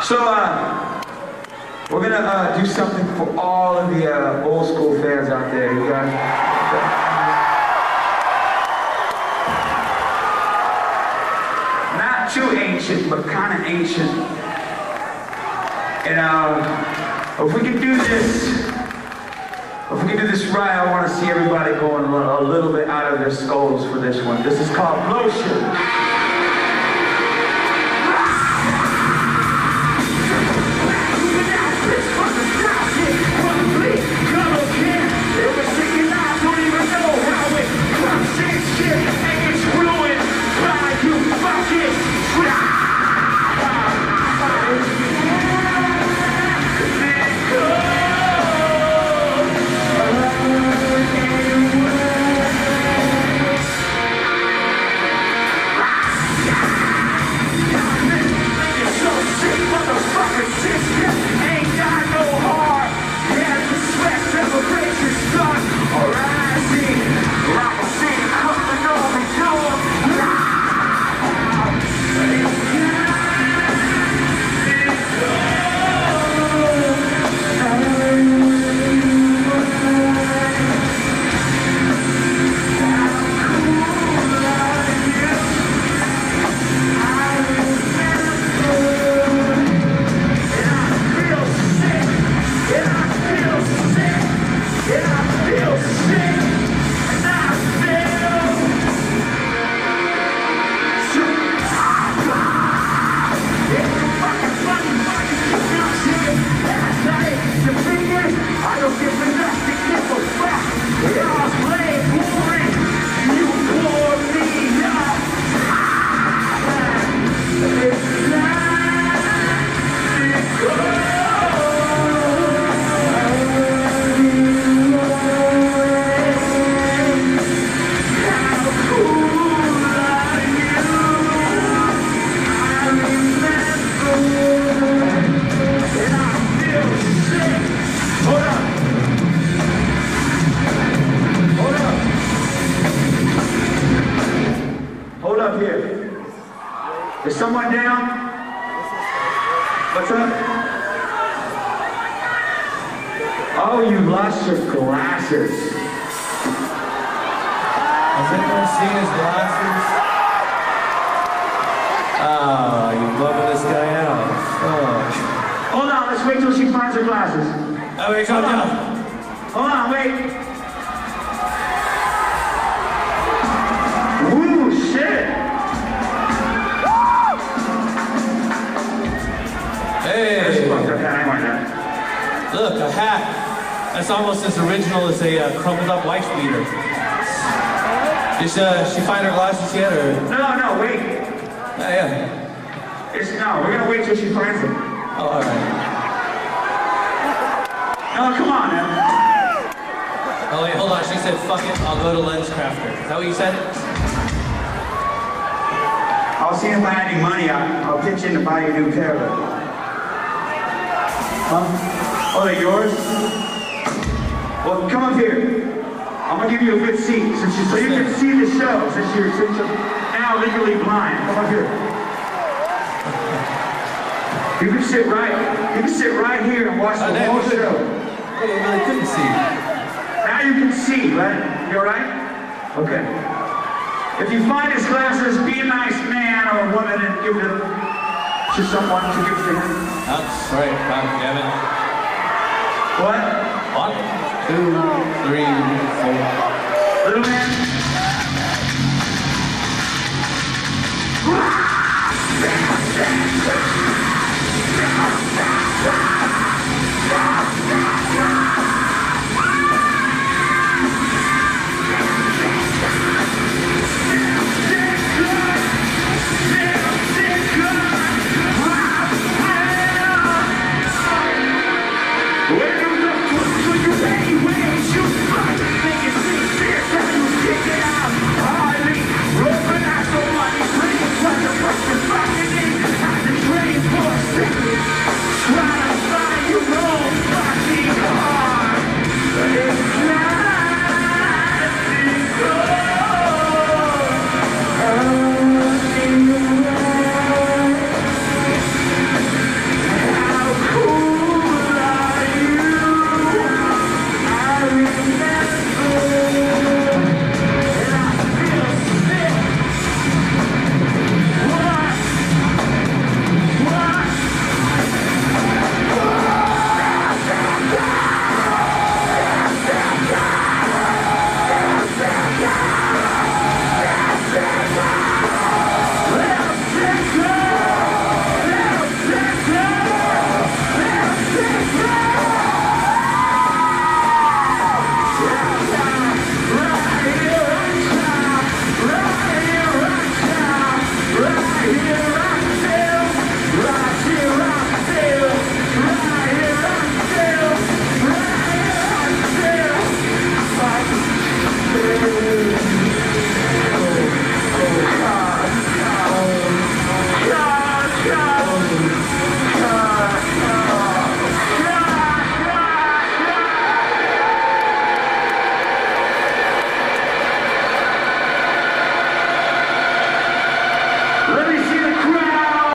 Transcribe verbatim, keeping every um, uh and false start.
So, uh, we're gonna uh, do something for all of the uh, old school fans out there. You guys? Not too ancient, but kind of ancient. And uh, if we can do this, if we can do this right, I want to see everybody going a little bit out of their skulls for this one. This is called Blotion. Is someone down? What's up? Oh, you lost your glasses. Has anyone seen his glasses? Ah, oh, you're bumming this guy out. Fuck. Hold on, let's wait till she finds her glasses. Oh, wait, calm down. Hold on, wait. Ooh, shit. Hey! Look, a hat. That's almost as original as a uh, crumpled up wife beater. Did uh, she find her glasses yet, or? No, no, wait. Oh, yeah. It's, no, we're gonna wait till she finds them. Oh, alright. No, come on, man. Oh, wait, hold on. She said, fuck it, I'll go to Lens Crafter. Is that what you said? I'll see if I have any money. I'll, I'll pitch in to buy you a new pair of them. Huh? Oh, they're yours? Well, come up here. I'm gonna give you a good seat since you, so you can see the show since you're, since you're now legally blind. Come up here. You can sit right. You can sit right here and watch the oh, whole show. I really couldn't see. Now you can see, right? You all right? Okay. If you find his glasses, be a nice man or woman and give them to someone to give to him. That's right, God damn it. What? One, two, three, four. Little man.